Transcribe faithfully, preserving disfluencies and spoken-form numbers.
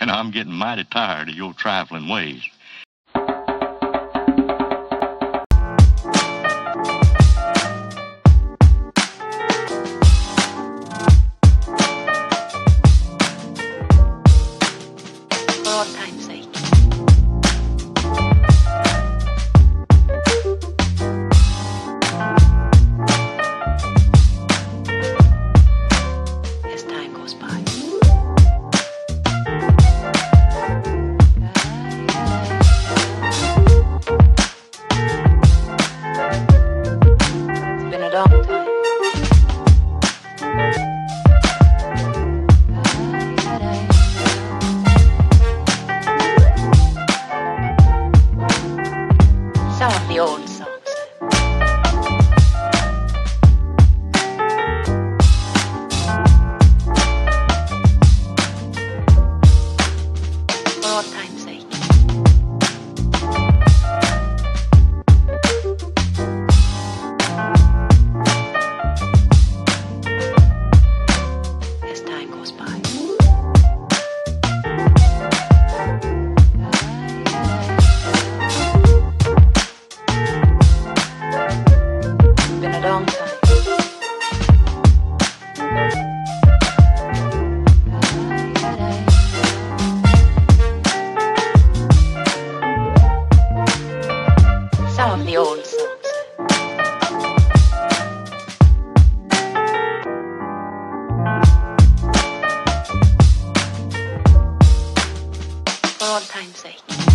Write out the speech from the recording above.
man, I'm getting mighty tired of your trifling ways. For all time's sake. As time goes by. It's been a long time. Some of the old songs. For all time's sake. As time goes by. It's been a long time. Some of the old songs. For all time's sake.